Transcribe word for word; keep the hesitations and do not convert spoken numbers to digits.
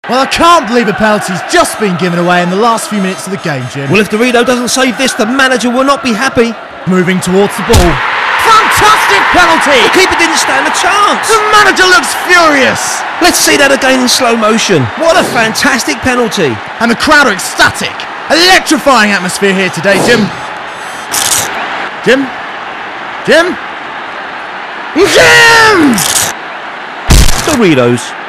Well, I can't believe a penalty's just been given away in the last few minutes of the game, Jim. Well, if Dorito doesn't save this, the manager will not be happy. Moving towards the ball. Fantastic penalty! The keeper didn't stand a chance. The manager looks furious. Let's see that again in slow motion. What a fantastic penalty. And the crowd are ecstatic. Electrifying atmosphere here today, Jim. Jim? Jim? Jim! Doritos.